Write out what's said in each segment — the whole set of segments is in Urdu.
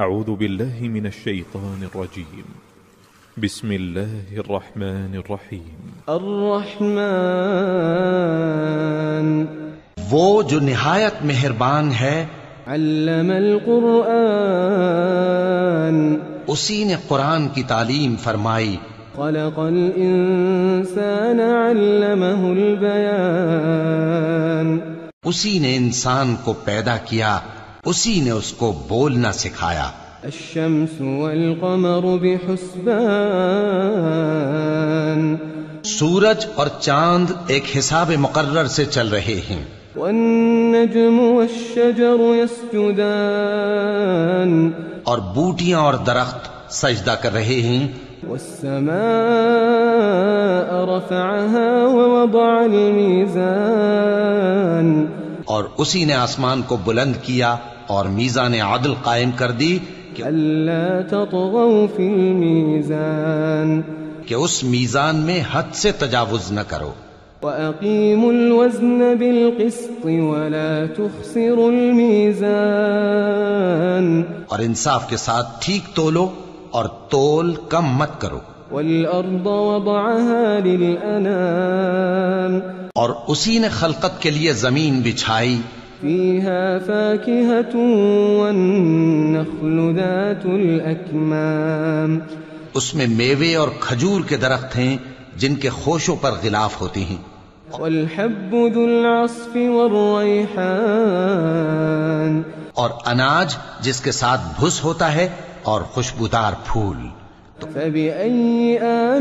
أعوذ بالله من الشيطان الرجيم. بسم الله الرحمن الرحيم. الرحمن وہ جو نہایت مہربان ہے. علم القرآن اسی نے قرآن کی تعلیم فرمائی. خلق الإنسان علمه البيان اسی نے انسان کو پیدا کیا، اسی نے اس کو بولنا سکھایا. الشمس والقمر بحسبان سورج اور چاند ایک حساب مقرر سے چل رہے ہیں. والنجم والشجر يسجدان اور بوٹیاں اور درخت سجدہ کر رہے ہیں. والسماء رفعها ووضع الميزان اور اسی نے آسمان کو بلند کیا اور میزان عدل قائم کر دی ألا تطغوا في الميزان کہ اس میزان میں حد سے تجاوز نہ کرو. وأقيموا الوزن بالقسط ولا تخسروا الميزان اور انصاف کے ساتھ ٹھیک تولو اور تول کم مت کرو. والأرض وضعها للأنام اور اسی نے خلقت کے لیے زمین بچھائی. فيها فاكهة والنخل ذات الأكمام اس میں میوے اور کھجور کے درخت ہیں جن کے خوشوں پر غلاف ہوتی ہیں. والحب ذو العصف والريحان اور اناج جس کے ساتھ بھس ہوتا ہے اور خوشبودار پھول. فبأي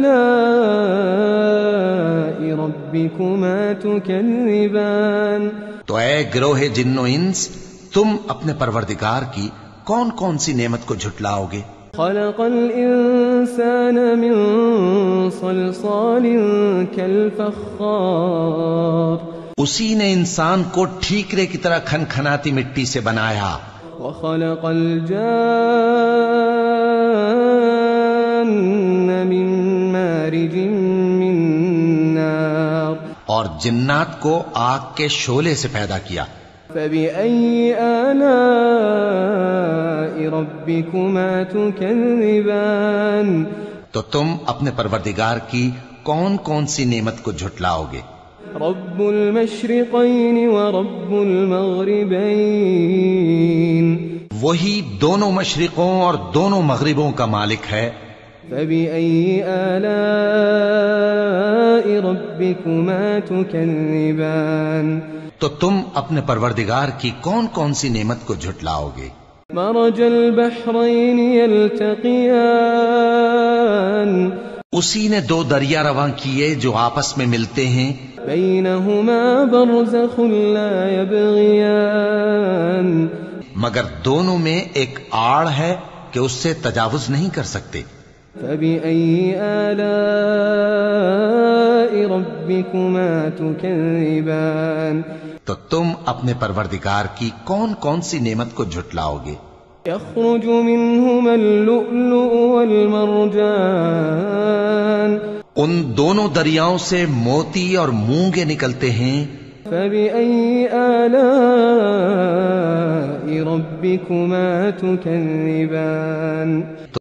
آلاء ربكما تكذبان تو اے گروہ جن و انس، تم اپنے پروردگار کی کون کون سی نعمت کو جھٹلاؤ گے؟ خلق الإنسان من صلصال كالفخار اسی نے انسان کو ٹھیکرے کی طرح کھنکھناتی مٹی سے بنایا. وخلق الجان من مارج من نار اور جنات کو آگ کے شعلے سے پیدا کیا. فبأي آلاء ربكما تكذبان تو تم اپنے پروردگار کی کون کون سی نعمت کو جھٹلاؤ گے؟ رب المشرقين ورب المغربين وہی دونوں مشرقوں اور دونوں مغربوں کا مالک ہے. فبأي آلاء ربكما تكذبان تو تم اپنے پروردگار کی کون کون سی نعمت کو جھٹلاؤ گے؟ مرج البحرين يلتقيان اسی نے دو دریا رواں کیے جو آپس میں ملتے ہیں. بينهما برزخ لا يبغيان مگر دونوں میں ایک آڑ ہے کہ اس سے تجاوز نہیں کر سکتے. فبأي آلاء ربكما تكذبان تو تم اپنے پروردگار کی کون کون سی نعمت کو جھٹلاؤ گے؟ يخرج منهما اللؤلؤ والمرجان ان دونوں دریاؤں سے موتی اور مونگے نکلتے ہیں. فبأي آلاء ربكما تكذبان